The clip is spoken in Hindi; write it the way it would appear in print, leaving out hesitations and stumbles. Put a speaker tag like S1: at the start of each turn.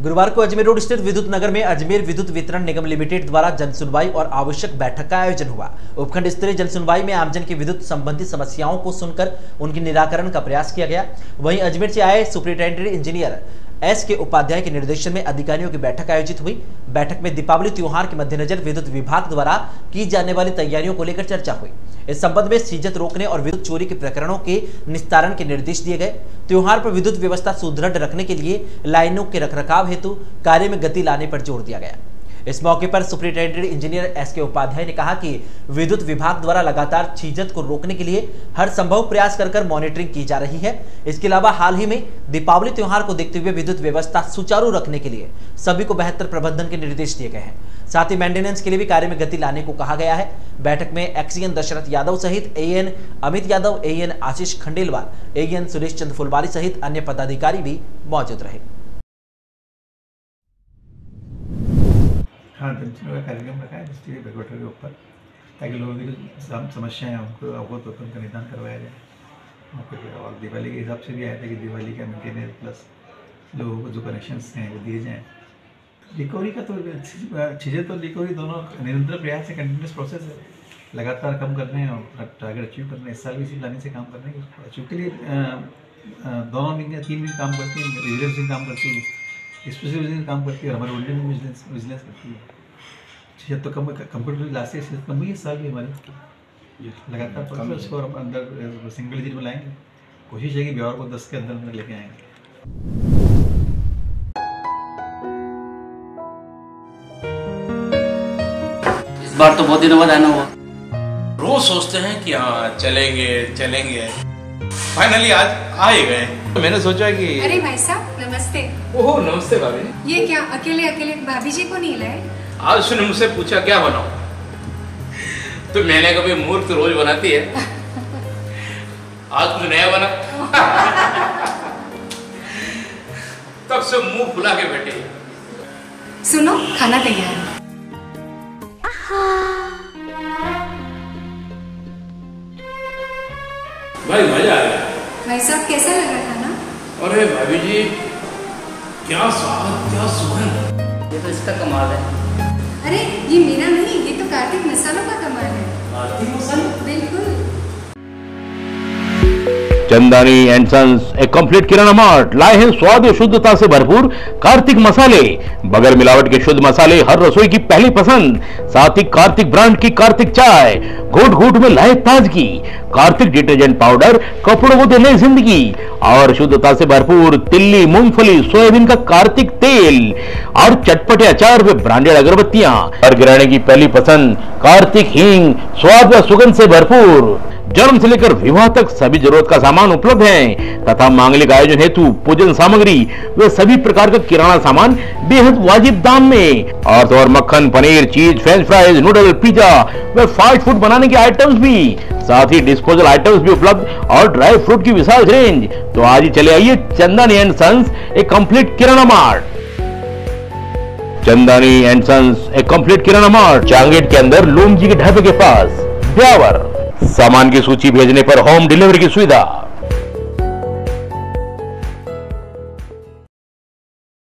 S1: गुरुवार को अजमेर रोड स्थित विद्युत नगर में अजमेर विद्युत वितरण निगम लिमिटेड द्वारा जन सुनवाई और आवश्यक बैठक का आयोजन हुआ। उपखंड स्तरीय जन सुनवाई में आमजन की विद्युत संबंधी समस्याओं को सुनकर उनके निराकरण का प्रयास किया गया। वहीं अजमेर से आए सुपरिटेंडेंट इंजीनियर एस.के. उपाध्याय के निर्देशन में अधिकारियों की बैठक आयोजित हुई। बैठक में दीपावली त्योहार के मद्देनजर विद्युत विभाग द्वारा की जाने वाली तैयारियों को लेकर चर्चा हुई। इस संबंध में सीजत रोकने और विद्युत चोरी के प्रकरणों के निस्तारण के निर्देश दिए गए। त्योहार पर विद्युत व्यवस्था सुदृढ़ रखने के लिए लाइनों के रखरखाव हेतु कार्य में गति लाने पर जोर दिया गया। इस मौके पर सुपरिटेंडेंट इंजीनियर एस.के. उपाध्याय ने कहा कि विद्युत विभाग द्वारा लगातार छीजत को रोकने के लिए हर संभव प्रयास कर मॉनिटरिंग की जा रही है। इसके अलावा हाल ही में दीपावली त्योहार को देखते हुए विद्युत व्यवस्था सुचारू रखने के लिए सभी को बेहतर प्रबंधन के निर्देश दिए गए हैं। साथ ही मेंटेनेंस के लिए भी कार्य में गति लाने को कहा गया है। बैठक में एक्सीएन दशरथ यादव सहित AEN Amit Yadav, AEN Ashish Khandelwal, AEN Suresh Chandra Phulwari सहित अन्य पदाधिकारी भी मौजूद रहे।
S2: हाँ, जनसुनवाई का कार्यक्रम रखा है डिस्ट्रिक्ट हेडक्वार्टर के ऊपर, ताकि लोगों की जो समस्याएं हैं उनको अवगत होकर उनका निदान करवाया जाए मौके पर। और दिवाली के हिसाब से भी आया था कि दिवाली का मेंटेनेंस प्लस लोगों को जो कनेक्शंस हैं वो दिए जाएँ। रिकवरी का तो चीज़ें तो रिकवरी दोनों निरंतर प्रयास है, कंटिन्यूस प्रोसेस है, लगातार कम करने हैं और टारगेट अचीव करने। इस साल भी इसी प्लानिंग से काम करने के अचीव के लिए दोनों विंग 3 विंग काम करती है, विजिलेंस विंग काम करती है, स्पेशल विजिलेंस काम करती है और हमारे वनडे में विजिलेंस करती है। चीज़ें तो कंप्यूटर लास्ट से कम हुई है, इस साल भी हमारी लगातार प्रोसेस को हम अंदर सिंगल डिजिट में लाएंगे। कोशिश है कि बिहार को 10 के अंदर लेके आएंगे।
S3: इस बार तो बहुत दिनों बाद आना हुआ।
S4: रोज सोचते हैं कि हाँ चलेंगे, फाइनली आज आ ही गए। तो मैंने सोचा कि
S5: अरे भाई साहब नमस्ते।
S4: ओह नमस्ते भाभी।
S5: ये क्या अकेले भाभी जी को नहीं लाए?
S4: आज उसने मुझसे पूछा क्या बनाऊं, तो मैंने कभी मूर्ख तो रोज बनाती है, आज कुछ नया बना। तब से मुंह फुला के बैठे।
S5: सुनो खाना तैयार है।
S4: भाई मजा आ गया।
S5: भाई साहब कैसा लगा खाना?
S4: अरे भाभी जी क्या स्वाद, क्या सुगंध।
S3: ये तो इसका कमाल है।
S5: अरे ये मेरा नहीं, ये तो कार्तिक मसालों का कमाल है।
S4: कार्तिक मसाला?
S5: बिल्कुल।
S6: चंदानी एंड सन्स, एक कंप्लीट किराना मार्ट लाए हैं स्वाद और शुद्धता से भरपूर कार्तिक मसाले। बगैर मिलावट के शुद्ध मसाले हर रसोई की पहली पसंद। साथ ही कार्तिक ब्रांड की कार्तिक चाय, घूट घूट में लाए ताजगी। कार्तिक डिटर्जेंट पाउडर, कपड़ों को दे नई जिंदगी। और शुद्धता से भरपूर तिल्ली, मूंगफली, सोयाबीन का कार्तिक तेल और चटपटे अचार व ब्रांडेड अगरबत्तियां। हर गृहिणी की पहली पसंद कार्तिक हींग, स्वाद व सुगंध से भरपूर। जन्म से लेकर विवाह तक सभी जरूरत का सामान उपलब्ध है तथा मांगलिक आयोजन हेतु पूजन सामग्री व सभी प्रकार का किराना सामान बेहद वाजिब दाम में। और तो और मक्खन, paneer, cheese, french fries, noodle, pizza व फास्ट फूड बनाने के आइटम्स भी, साथ ही डिस्पोजल आइटम्स भी उपलब्ध और ड्राई फ्रूट की विशाल रेंज। तो आज ही चले आइए चंदानी एंड सन्स, एक complete kirana mart. Chandani and sons, एक कंप्लीट किराना मार्ट, चांगेट के अंदर लोमजी के ढाबे के पास, ब्यावर। सामान की सूची भेजने पर होम डिलीवरी की सुविधा।